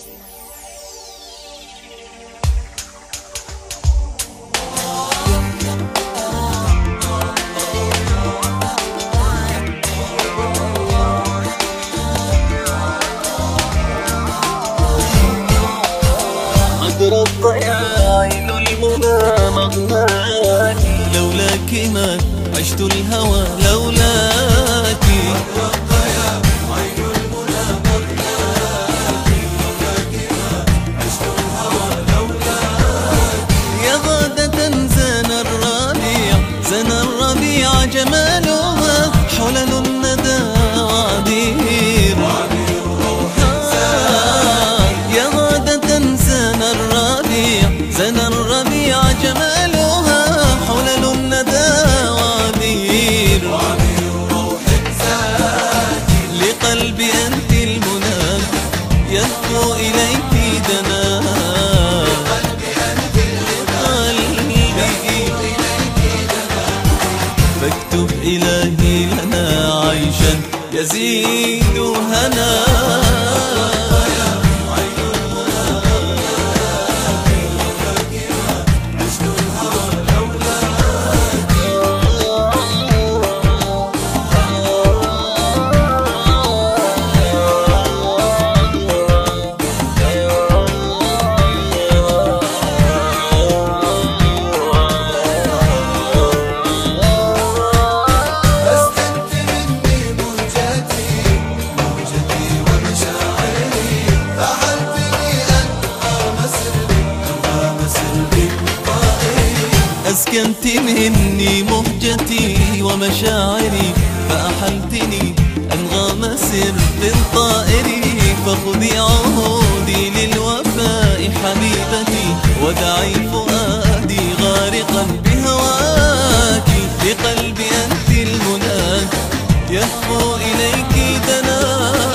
قدر الضياع ذو المنى مغناني، لولاك ما عشت الهوى لولاك. قدر الضياع عين المنى مغناني، لولاك ما عشت الهوى لولاك. يا غادة زان الربيع زان الربيع جمالها، حلل الندى وعبير زن الربيع جمالها، حلل الندى وعبير روح زاكي. لقلبي أنت المنى يهفو إليك دنا، لقلبي أنت المنى يهفو إليك دنا. فاكتب إلهي لنا عيشا يزيد هنا. أسكنت مني مهجتي ومشاعري، فأحلتني أنغام سر طائري. فخذي عهودي للوفاء حبيبتي، ودعي فؤادي غارقا بهواك. لقلبي أنت المنى يهفو إليك دنا،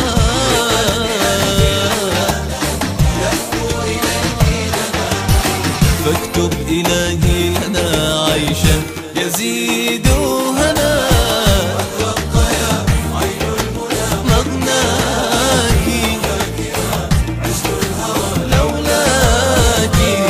فاكتب إلهي لنا عيشا يزيد هنا. والرقيا عين المنى مغناكي، عشت الهوى لولاكي.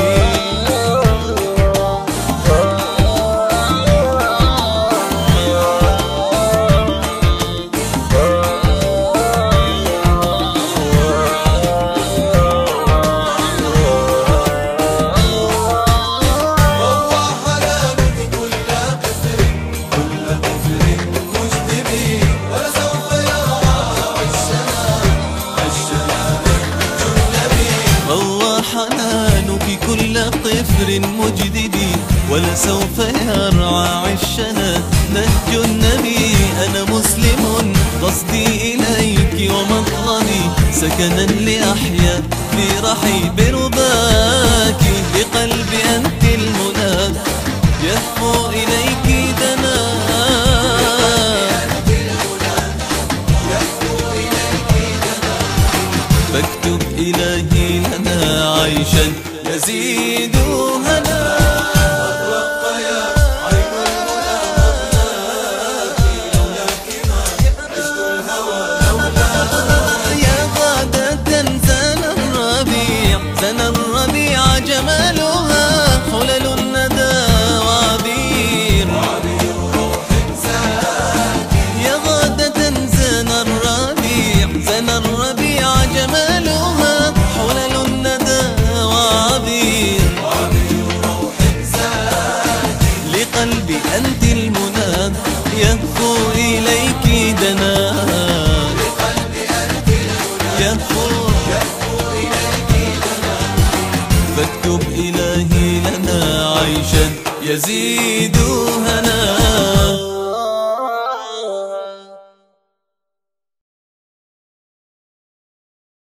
حنانك كل طفل مجدد، ولسوف يرعى عشنا نهج النبي. أنا مسلم قصدي إليك ومطلبي، سكنا لأحيا في رحيب رباك. لقلبي أنت المنى يهفو إليك دنا، فاكتب إلهي لنا عيشا يزيد هنا. والرقيا عين المنى مغناكي، لولاك ما عشت الهوى لولاك. يا غادة زان الربيع زان الربيع جمالها، حلل الندى وعبير روح زاكي. يا غادة زان الربيع زان الربيع جمالها، حلل الندى وعبير روح زاكي. لقلبي أنت المنى يهفو إليك دنا، لقلبي أنت المنى يهفو إليك دنا. فاكتب إلهي لنا عيشا يزيد هنا.